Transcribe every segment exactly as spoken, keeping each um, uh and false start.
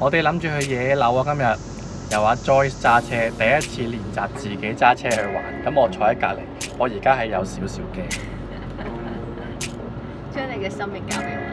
我哋諗住去野柳啊，今日由阿 Joyce 揸車，第一次練習自己揸車去玩。咁我坐喺隔離，我而家係有少少驚。 將你嘅生命交俾我。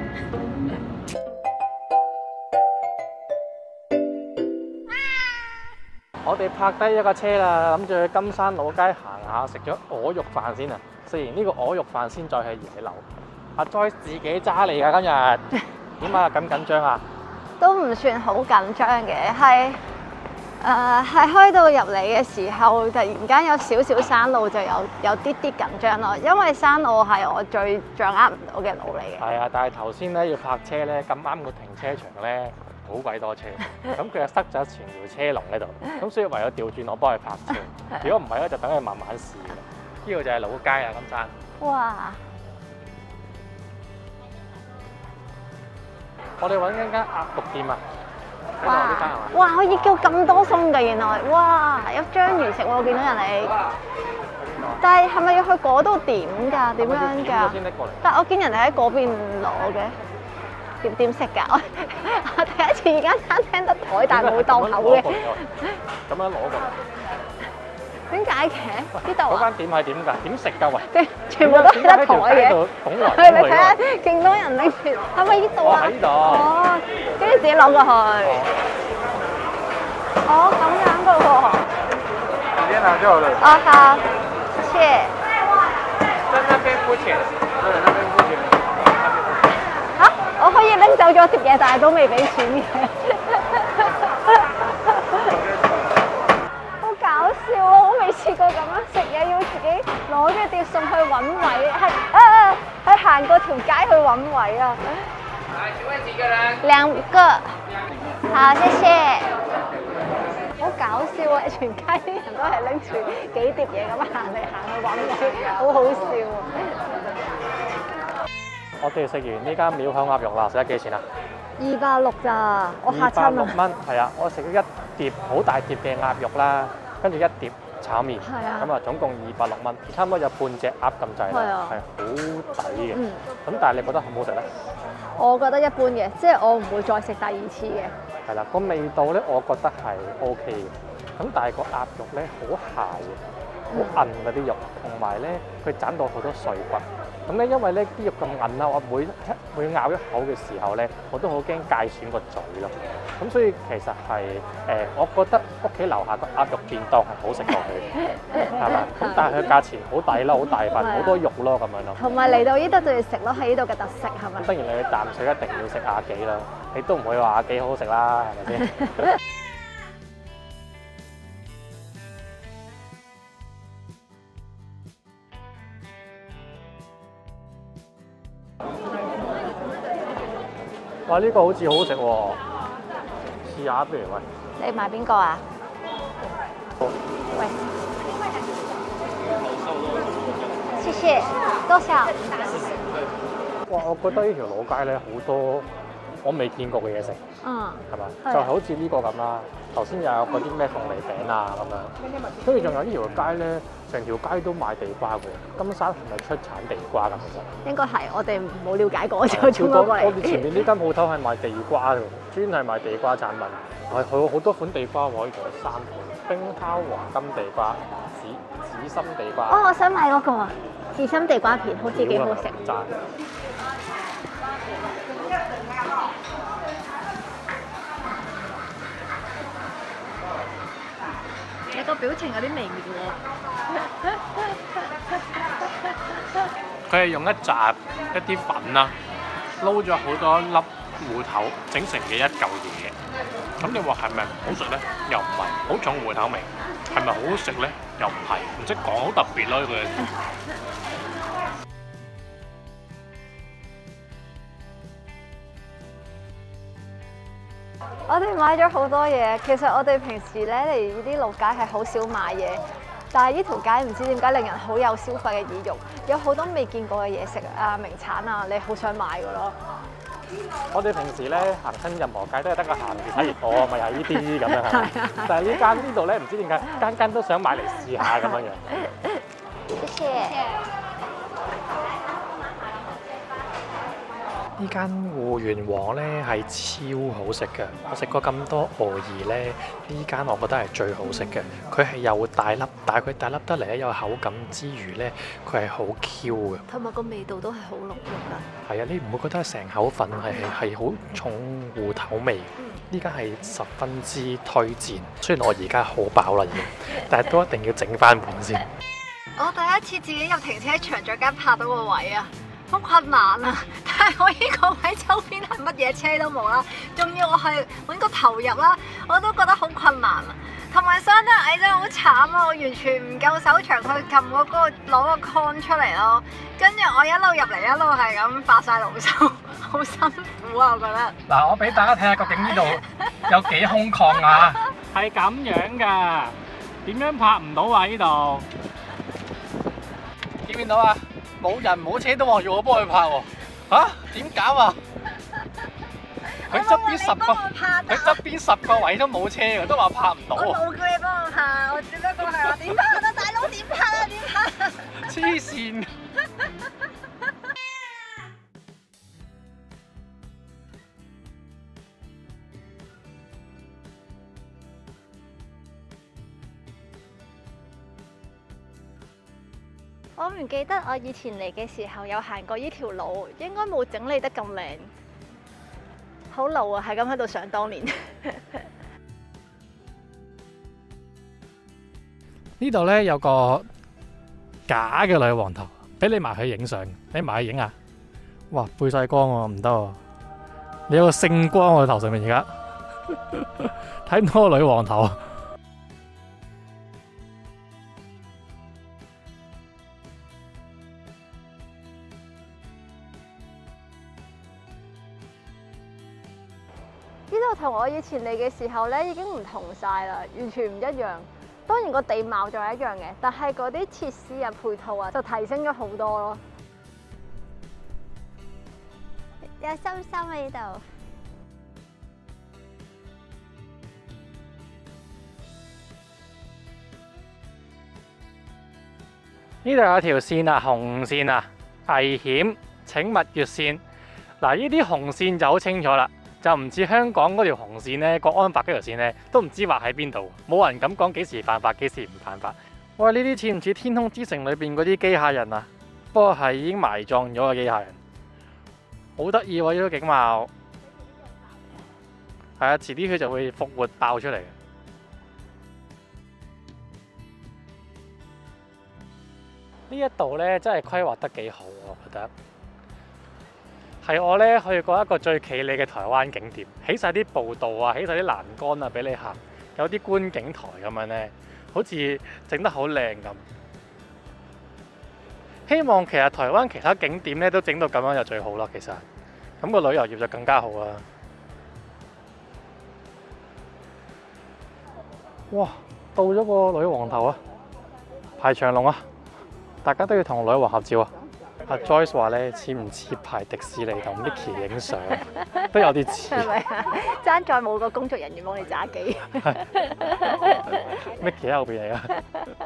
我哋泊低一架車啦，諗住去金山老街行下，食咗鵝肉飯先啊！食完呢個鵝肉飯先再去野柳。阿 Joyce 自己揸嚟㗎今日，點啊？緊唔緊張啊？ 都唔算好緊張嘅，係誒係開到入嚟嘅時候，突然間有少少山路，就有有啲啲緊張咯。因為山路係我最掌握唔到嘅路嚟嘅。 係啊，但係頭先咧要泊車咧，咁啱個停車場咧好鬼多車，咁佢就塞咗全條車龍喺度，咁所以唯有調轉我幫佢泊車。如果唔係咧，就等佢慢慢試。呢個就係老街啊，金山。 哇！ 我哋揾緊間鴨肉店啊！ 哇！哇！可以叫咁多餸㗎，原來哇！有章魚食喎，我見到人哋。但係係咪要去嗰度點㗎？點樣㗎？但係我見人哋喺嗰邊攞嘅，點點食㗎？我我第一次而家餐廳得台，但係冇檔口嘅。 咁樣攞過嚟。 點解嘅？呢度嗰間店係點㗎？點食㗎？喂！ 全部都係得台嘅。 拱來係你睇下，勁多人拎住，係咪呢度啊？ 喺呢度。 哦，跟住自己攞過去。哦，咁樣㗎喎。 直接拿就好了。 哦，好，謝謝。 在那邊付錢。對，那邊付錢。 嚇！我可以拎走咗碟嘢，但係都未俾錢嘅。笑啊！我未試過咁樣食嘢，要自己攞住碟餸去揾位，係啊，去行過條街去揾位啊！ 來，請問幾個人？ 兩個。好，謝謝。好搞笑啊！全街啲人都係拎住幾碟嘢咁行嚟行去揾位，好好笑啊！ 我哋食完呢間廟口鴨肉啦，食得幾錢啊？ 二百六咋？我嚇親啊！ 二百六蚊，係啊！我食咗一碟好大碟嘅鴨肉啦。跟住一碟炒麵，咁啊總共二百六蚊，差唔多有半隻鴨咁滯啦，係好抵嘅。咁但係你覺得好唔好食咧？ 我覺得一般嘅，即係我唔會再食第二次嘅。 係啦，個味道咧，我覺得係 O K 嘅。咁但係個鴨肉咧好鞋嘅，好韌嗰啲肉，同埋咧佢斬到好多碎骨。咁咧因為咧啲肉咁韌啦，我每每咬一口嘅時候咧，我都好驚界損個嘴咯。咁所以其實係誒，我覺得屋企樓下個鴨肉便當係好食過佢，係嘛？咁但係佢價錢好抵啦，好大份，好多肉咯咁樣咯。 同埋嚟到呢度就要食咯，係呢度嘅特色係咪？ 當然你淡水一定要食亞記啦，你都唔會話亞記好好食啦，係咪先？哇！呢個好似好食喎，試下不如喂。 你買邊個啊？喂，謝謝，多少？ 哇！我覺得呢條老街咧好多我未見過嘅嘢食， 嗯， 係嘛？就好似呢個咁啦，頭先又有嗰啲咩鳳梨餅啊咁樣，跟住仲有呢條街咧，成條街都賣地瓜嘅。金山係咪出產地瓜㗎？其實應該係，我哋冇了解過就衝咗過嚟。 我哋前面呢間鋪頭係賣地瓜嘅，專係賣地瓜產品，係佢好多款地瓜喎，呢度有三款：冰烤黃金地瓜、紫紫心地瓜。 哦，我想買嗰個紫心地瓜片，好似幾好食。你個表情有啲微妙喎。 佢係用一紮一啲粉啦，撈咗好多粒芋頭整成嘅一嚿嘢。咁你話係咪唔好食咧？又唔係，好重芋頭味。係咪好好食咧？又唔係，唔識講，好特別咯佢。 我哋買咗好多嘢，其實我哋平時咧嚟呢啲路街係好少買嘢，但係呢條街唔知點解令人好有消費嘅意欲，有好多未見過嘅嘢食啊、名產啊，你好想買㗎咯。 我哋平時咧行親任何街都係得個行住睇完，哦，咪係呢啲咁樣係。但係呢間呢度咧，唔知點解間間都想買嚟試下咁樣樣。 謝謝。 呢間芋圓王咧係超好食嘅，我食過咁多鵝兒咧，呢間我覺得係最好食嘅。佢係又大粒，但係佢大粒得嚟咧有口感之餘咧，佢係好 Q 嘅， 同埋個味道都係好濃郁㗎。 係啊，你唔會覺得成口粉係係好重芋頭味。呢間係十分之推薦。雖然我而家好飽啦已經，但係都一定要整翻碗先。 我第一次自己入停車場再加拍到個位啊！好困難啊！但係我呢個位周邊係乜嘢車都冇啦，仲要我係揾個頭入啦，我都覺得好困難啊！同埋生得矮真係好慘啊！我完全唔夠手長去撳嗰個攞個 con 出嚟咯，跟住我一路入嚟一路係咁發晒牢騷，好辛苦啊！我覺得。 嗱，我俾大家睇下究竟呢度有幾空曠啊！係咁樣㗎，點樣拍唔到啊？呢度見唔見到啊？冇人冇車都話要我幫佢拍喎，嚇點搞啊？佢側邊十個，佢側邊十個位都冇車嘅，都話拍唔到喎。 我冇叫你幫我拍，我只不過係話點拍啊，大佬點拍啊，點拍啊？ 黐線！ 我唔記得我以前嚟嘅時候有行過呢條路，應該冇整理得咁靚。好老啊，係咁喺度想當年。 呢度咧有個假嘅女王頭，俾你埋去影相，你埋去影啊！哇，背晒光喎，唔得喎！你有個聖光喎頭上面而家，睇唔到個女王頭。 呢度同我以前嚟嘅時候咧已經唔同晒啦，完全唔一樣。當然個地貌仲係一樣嘅，但係嗰啲設施啊、配套啊就提升咗好多咯。有心心喺呢度。 呢度有條線啊，紅線啊，危險，請勿越線。嗱，呢啲紅線就好清楚啦。就唔似香港嗰條紅線咧，國安法嗰條線咧，都唔知畫喺邊度，冇人敢講幾時犯法，幾時唔犯法。喂，呢啲似唔似《天空之城》裏邊嗰啲機械人啊？不過係已經埋葬咗嘅機械人，好得意喎！呢個景貌，係啊，遲啲佢就會復活爆出嚟嘅。呢一度咧真係規劃得幾好，我覺得。係我咧去過一個最企理嘅台灣景點，起晒啲步道啊，起晒啲欄杆啊俾你行，有啲觀景台咁樣咧，好似整得好靚咁。希望其實台灣其他景點咧都整到咁樣就最好啦，其實咁個旅遊業就更加好啦。哇！到咗個女王頭啊，排長龍啊，大家都要同女王合照啊！阿 Joyce 話咧，似唔似排迪士尼同 Mickey 影相？都有啲似。係咪啊？ 爭在冇個工作人員幫你揸機。 Mickey 喺後邊嚟㗎。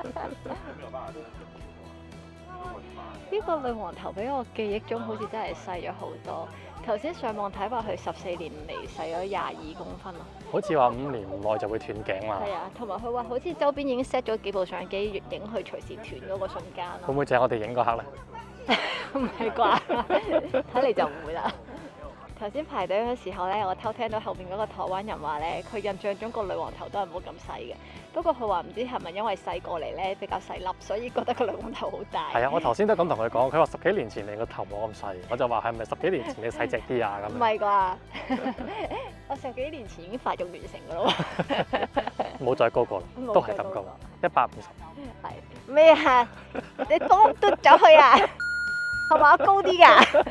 呢個女王頭俾我記憶中好似真係細咗好多。頭先上網睇話佢十四年嚟細咗廿二公分咯。好似話五年內就會斷頸嘛。 係啊，同埋佢話好似周邊已經 set 咗幾部相機影佢隨時斷嗰個瞬間咯。 會唔會就係我哋影嗰刻咧？ 唔係啩？睇嚟就唔會啦。頭先排隊嘅時候咧，我偷聽到後邊嗰個台灣人話咧，佢印象中個女王頭都係冇咁細嘅。不過佢話唔知係咪因為細過嚟咧比較細粒，所以覺得個女王頭好大。 係啊，我頭先都咁同佢講，佢話十幾年前你個頭冇咁細，我就話係咪十幾年前你細隻啲啊咁？ 唔係啩？我十幾年前已經發育完成㗎咯喎。 冇再高過啦，都係咁高，一百五十。 係咩啊？你幫嘟咗佢啊？係咪我高啲㗎？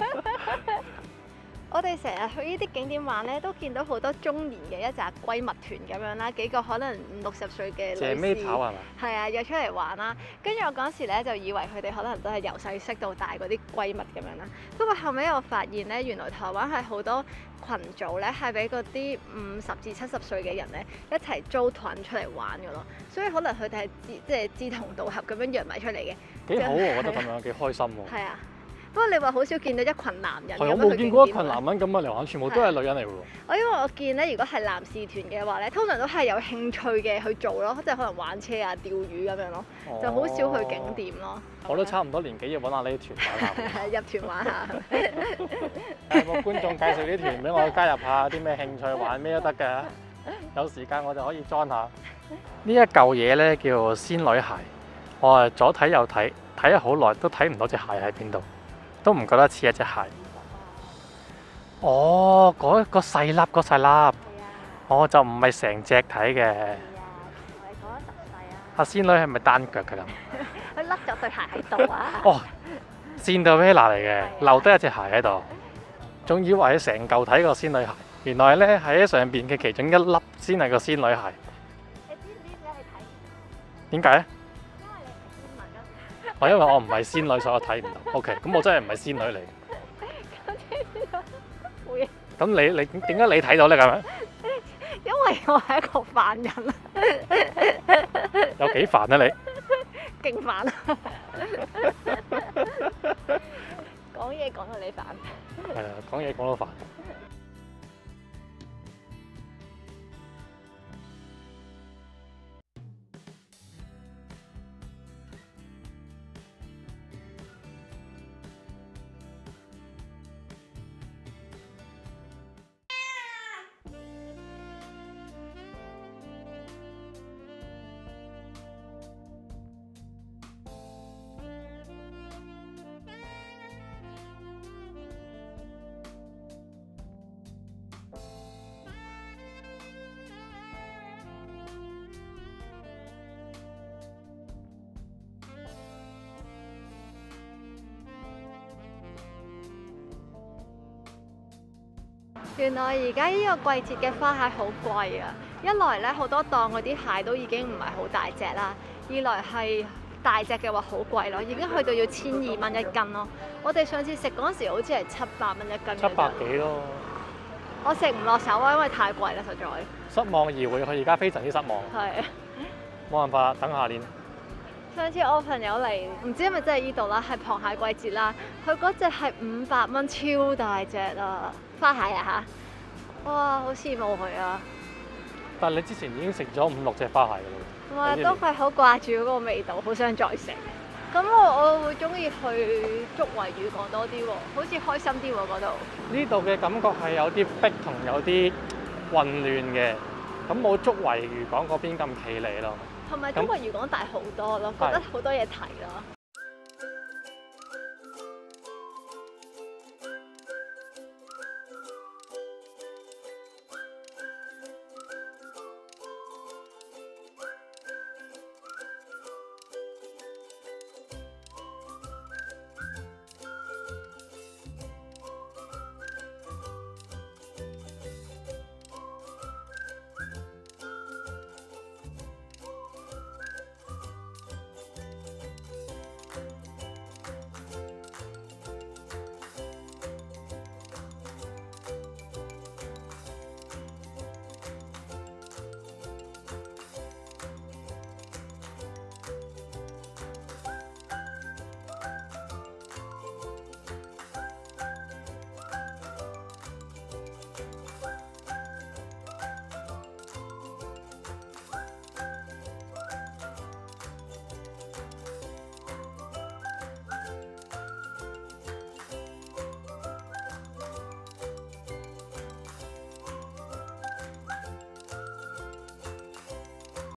我哋成日去呢啲景點玩咧，都見到好多中年嘅一紮閨蜜團咁樣啦，幾個可能五六十歲嘅女士， 借咩頭係嘛？ 係啊，約出嚟玩啦。跟住我嗰時咧就以為佢哋可能都係由細識到大嗰啲閨蜜咁樣啦。不過後尾我發現咧，原來台灣係好多群組咧係俾嗰啲五十至七十歲嘅人咧一齊租團出嚟玩㗎咯。所以可能佢哋係志即係志同道合咁樣約埋出嚟嘅。 幾好喎！我覺得咁樣幾開心喎。 係啊。 不過你話好少見到一群男人咁係， 樣我冇去見過一群景點啊男人咁嘅嚟玩，全部都係女人嚟喎。 我因為我見咧，如果係男士團嘅話咧，通常都係有興趣嘅去做咯，即係可能玩車啊、釣魚咁樣咯，就好少去景點咯。 我都差唔多年紀要揾下你啲團玩下。 入團玩下。 有冇觀眾介紹啲團俾我加入下？啲咩興趣玩咩都得㗎。有時間我就可以 join 下。呢一嚿嘢咧叫仙女鞋，我係左睇右睇，睇咗好耐都睇唔到隻鞋喺邊度，都唔覺得似一隻鞋。哦，嗰個細粒嗰細粒，我就唔係成隻睇嘅。 係講得實際啊！ 阿仙女係咪單腳㗎咁？ 佢甩咗對鞋喺度啊！ 哦，仙度啤拿嚟嘅，留低一隻鞋喺度，仲以為係成嚿睇個仙女鞋，原來咧喺上邊嘅其中一粒先係個仙女鞋。 你知唔知點解你睇？ 點解咧？ 因為你係仙女咯。 我因為我唔係仙女，所以我睇唔到。OK，咁我真係唔係仙女嚟。 會。 咁你你點解你睇到咧咁樣？ 因為我係一個凡人啊！ 有幾煩啊你？ 勁煩啊！講嘢講到你煩。 係啊，講嘢講到煩。 原來而家呢個季節嘅花蟹好貴啊！一來咧好多檔嗰啲蟹都已經唔係好大隻啦，二來係大隻嘅話好貴咯，已經去到要千二蚊一斤咯。我哋上次食嗰陣時好似係七百蚊一斤。 七百幾咯。 我食唔落手啊，因為太貴啦，實在。 失望而回，佢而家非常之失望。 係。 冇辦法，等下年。 上次我朋友嚟，唔知係咪真係依度啦，係螃蟹季節啦。佢嗰隻係五百蚊，超大隻啊！花蟹啊嚇！哇，好羨慕佢啊！ 但係你之前已經食咗五六隻花蟹㗎啦。 哇，都係好掛住嗰個味道，好想再食。咁我我會中意去竹圍漁港多啲喎，好似開心啲喎嗰度。 呢度嘅感覺係有啲逼同有啲混亂嘅，咁冇竹圍漁港嗰邊咁企理咯。 同埋竹圍漁港大好多咯，覺得好多嘢睇咯。